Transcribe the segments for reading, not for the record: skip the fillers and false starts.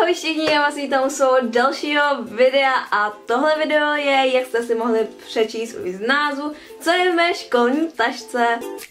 Ahoj všichni, já vás vítám u svého dalšího videa a tohle video je, jak jste si mohli přečíst už z názvu, co je v mé školní tašce.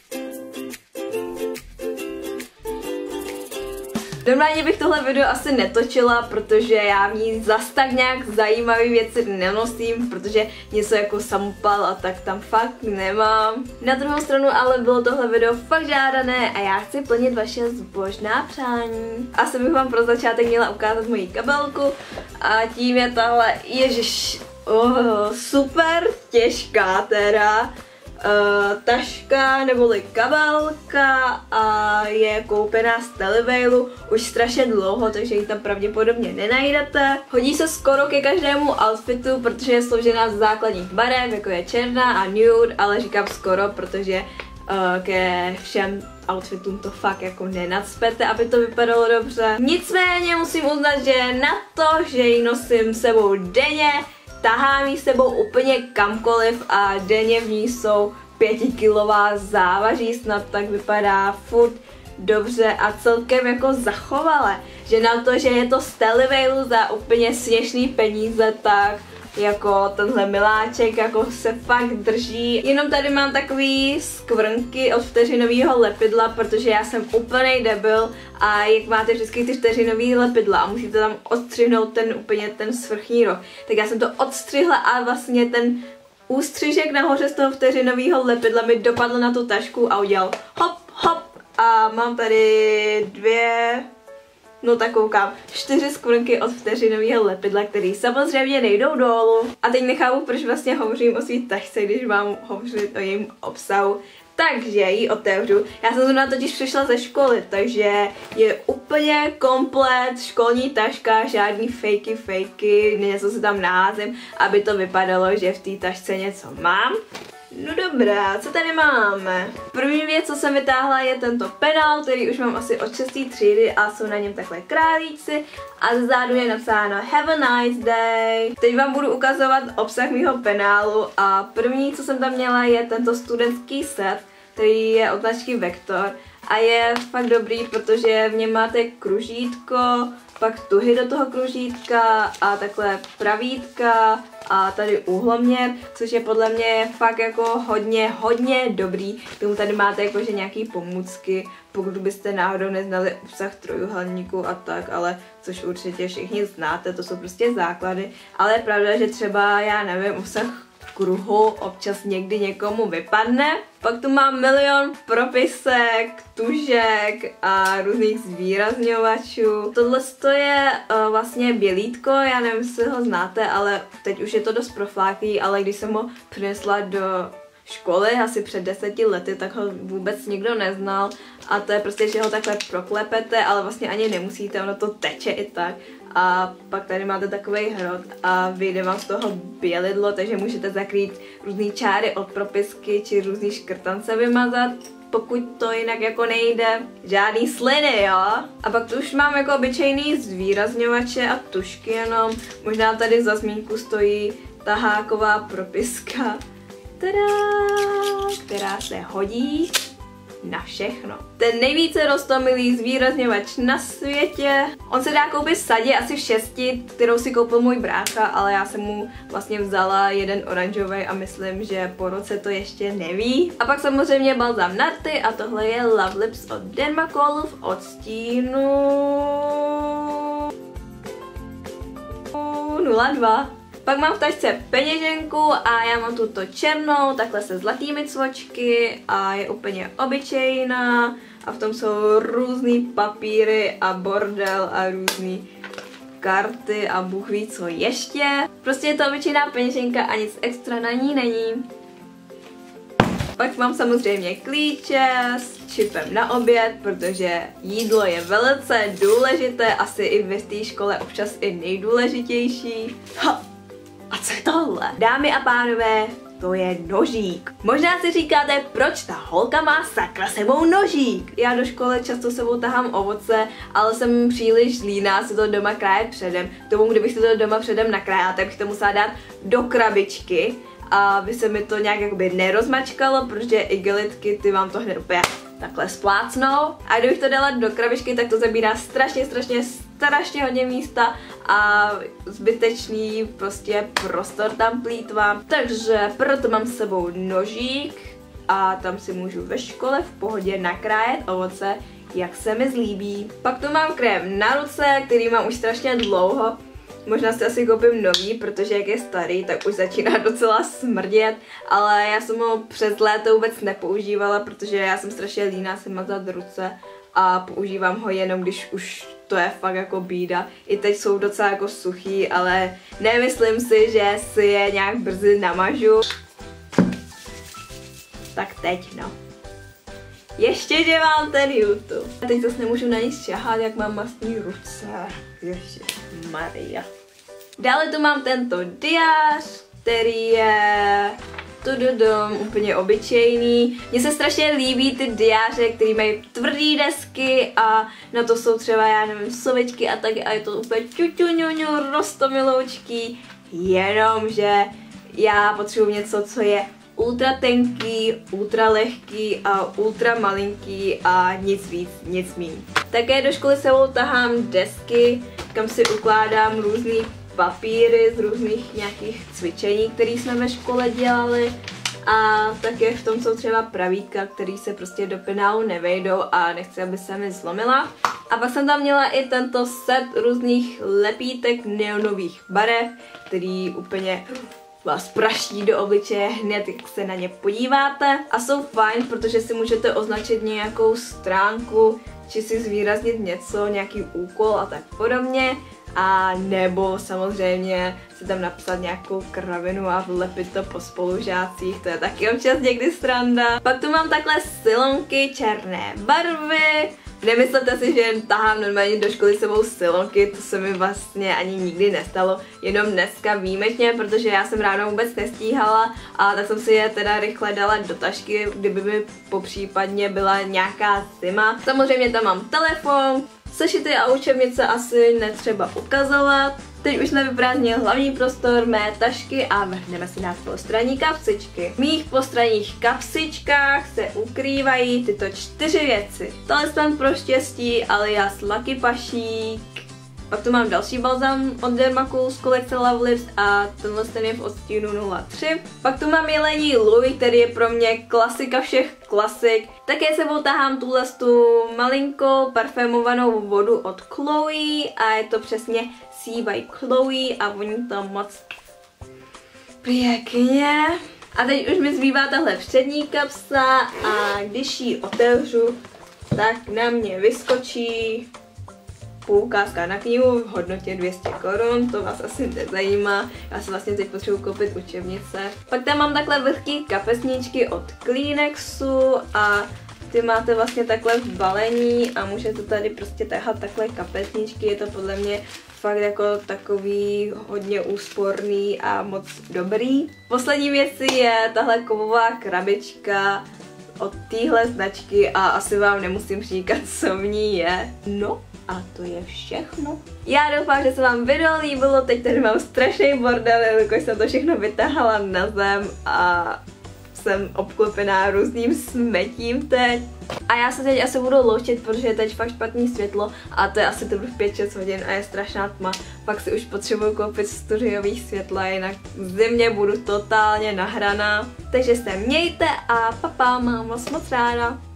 Normálně bych tohle video asi netočila, protože já v ní zas tak nějak zajímavé věci nenosím, protože něco jako samopal a tak tam fakt nemám. Na druhou stranu ale bylo tohle video fakt žádané a já chci plnit vaše zbožná přání. Asi bych vám pro začátek měla ukázat moji kabelku a tím je tahle, ježiš, super těžká teda. Taška neboli kabelka a je koupená z Televailu už strašně dlouho, takže ji tam pravděpodobně nenajdete. Hodí se skoro ke každému outfitu, protože je složená z základních barev, jako je černá a nude, ale říkám skoro, protože ke všem outfitům to fakt jako nenacpete, aby to vypadalo dobře. Nicméně musím uznat, že na to, že ji nosím sebou denně, tahám ji sebou úplně kamkoliv a denně v ní jsou 5kilová závaží, snad tak vypadá furt dobře a celkem jako zachovale. Že na to, že je to z Televailu za úplně směšný peníze, tak jako tenhle miláček jako se fakt drží. Jenom tady mám takový skvrnky od vteřinového lepidla, protože já jsem úplnej debil a jak máte vždycky ty vteřinový lepidla a musíte tam odstřihnout ten svrchní roh. Tak já jsem to odstřihla a vlastně ten ústřižek nahoře z toho vteřinového lepidla mi dopadl na tu tašku a udělal hop hop a mám tady tak koukám, 4 skvrnky od vteřinového lepidla, které samozřejmě nejdou dolů. A teď nechápu, proč vlastně hovořím o svý tašce, když mám hovořit o jejím obsahu. Takže ji otevřu. Já jsem zrovna totiž přišla ze školy, takže je úplně komplet školní taška, žádný fakey, něco si tam naházím, aby to vypadalo, že v té tašce něco mám. No dobrá, co tady máme? První věc, co jsem vytáhla, je tento penál, který už mám asi od 6. třídy a jsou na něm takhle králíci a zezadu je napsáno Have a nice day. Teď vám budu ukazovat obsah mýho penálu a první, co jsem tam měla, je tento studentský set, který je od značky Vektor a je fakt dobrý, protože v něm máte kružítko, pak tuhy do toho kružítka a takhle pravítka a tady úhloměr, což je podle mě fakt jako hodně dobrý. K tomu tady máte jakože nějaký pomůcky, pokud byste náhodou neznali obsah trojuhelníku a tak, ale což určitě všichni znáte, to jsou prostě základy, ale je pravda, že třeba, já nevím, obsah kruhu občas někdy někomu vypadne. Pak tu mám milion propisek, tužek a různých zvýrazňovačů. Tohle je vlastně bělítko, já nevím, jestli ho znáte, ale teď už je to dost profláklý, ale když jsem ho přinesla do školy asi před 10 lety, tak ho vůbec nikdo neznal a to je prostě, že ho takhle proklepete, ale vlastně ani nemusíte, ono to teče i tak. A pak tady máte takový hrot a vyjde vám z toho bělidlo, takže můžete zakrýt různý čáry od propisky či různý škrtance vymazat, pokud to jinak jako nejde. Žádný sliny, jo? A pak tu už mám jako obyčejný zvýrazňovače a tušky jenom. Možná tady za zmínku stojí taháková propiska, která se hodí na všechno. Ten nejvíce roztomilý zvýrazňovač na světě. On se dá koupit v sadě asi v 6, kterou si koupil můj brácha, ale já jsem mu vlastně vzala jeden oranžový a myslím, že po roce to ještě neví. A pak samozřejmě balzám na rty a tohle je Love Lips od Dermacolu v odstínu 02. Pak mám v tašce peněženku a já mám tuto černou, takhle se zlatými cvočky a je úplně obyčejná a v tom jsou různý papíry a bordel a různý karty a Bůh ví co ještě. Prostě je to obyčejná peněženka a nic extra na ní není. Pak mám samozřejmě klíče s čipem na oběd, protože jídlo je velice důležité, asi i v té škole občas i nejdůležitější. A co je tohle? Dámy a pánové, to je nožík. Možná si říkáte, proč ta holka má sakra sebou nožík? Já do školy často sebou tahám ovoce, ale jsem příliš líná si to doma krájet předem. K tomu, kdybych si to doma předem nakrájela, tak bych to musela dát do krabičky, aby se mi to nějak jakoby nerozmačkalo, protože igelitky ty vám to hned úplně takhle splácnou. A kdybych to dala do krabičky, tak to zabírá strašně hodně místa a zbytečný prostě prostor tam plýtvám. Takže proto mám s sebou nožík a tam si můžu ve škole v pohodě nakrájet ovoce, jak se mi zlíbí. Pak tu mám krém na ruce, který mám už strašně dlouho. Možná si asi koupím nový, protože jak je starý, tak už začíná docela smrdět, ale já jsem ho přes léto vůbec nepoužívala, protože já jsem strašně líná si mazat ruce a používám ho jenom, když už to je fakt jako bída. I teď jsou docela jako suchý, ale nemyslím si, že si je nějak brzy namažu. Tak teď no. Ještě, že mám ten YouTube. Teď zase nemůžu na nic šahat, jak mám mastný ruce. Ježišmarja. Dále tu mám tento diář, který je úplně obyčejný. Mně se strašně líbí ty diáře, který mají tvrdý desky a na to jsou třeba, já nevím, sovičky a tak a je to úplně čučuňuňu, rostomiloučký. Jenomže já potřebuji něco, co je ultra tenký, ultra lehký a ultra malinký a nic víc, nic míň. Také do školy sebou tahám desky, kam si ukládám různý papíry z různých nějakých cvičení, které jsme ve škole dělali. A také v tom jsou třeba pravítka, které se prostě do penálu nevejdou a nechci, aby se mi zlomila. A pak jsem tam měla i tento set různých lepítek neonových barev, který úplně vás praští do obličeje hned, jak se na ně podíváte. A jsou fajn, protože si můžete označit nějakou stránku, či si zvýraznit něco, nějaký úkol a tak podobně. A nebo samozřejmě si tam napsat nějakou kravinu a vlepit to po spolužácích, to je taky občas někdy sranda. Pak tu mám takhle silonky černé barvy. Nemyslete si, že jen tahám normálně do školy sebou silonky, to se mi vlastně ani nikdy nestalo, jenom dneska výjimečně, protože já jsem ráno vůbec nestíhala a tak jsem si je teda rychle dala do tašky, kdyby mi popřípadně byla nějaká zima. Samozřejmě tam mám telefon, sešity a učebnice asi netřeba ukazovat. Teď už jsme vyprázdnili hlavní prostor, mé tašky a vrhneme si na postranní kapsičky. V mých postranních kapsičkách se ukrývají tyto 4 věci. Talisman pro štěstí, alias Lucky Pašík. Pak tu mám další balzam od Dermacool z kolekce Love Lips a tenhle ten je v odstínu 03. Pak tu mám jelení Louis, který je pro mě klasika všech klasik. Také sebou tahám tuhle tu malinkou parfémovanou vodu od Chloe a je to přesně Sea by Chloe a voní to moc pěkně. A teď už mi zbývá tahle přední kapsa a když ji otevřu, tak na mě vyskočí poukázka na knihu v hodnotě 200 korun, to vás asi nezajímá, já si vlastně teď potřebuji koupit učebnice. Pak tam mám takhle vlhký kapesníčky od Kleenexu a ty máte vlastně takhle v balení a můžete tady prostě tahat takhle kapesníčky, je to podle mě fakt jako takový hodně úsporný a moc dobrý. Poslední věci je tahle kovová krabička od téhle značky a asi vám nemusím říkat, co v ní je. No a to je všechno. Já doufám, že se vám video líbilo, teď tady mám strašný bordel, jelikož jsem to všechno vytahala na zem a jsem obklopená různým smetím teď. A já se teď asi budu loučit, protože je teď fakt špatný světlo a to je asi teprve 5-6 hodin a je strašná tma. Pak si už potřebuju koupit studiový světla, jinak v zimě budu totálně nahraná. Takže se mějte a papa, mám vás moc ráda.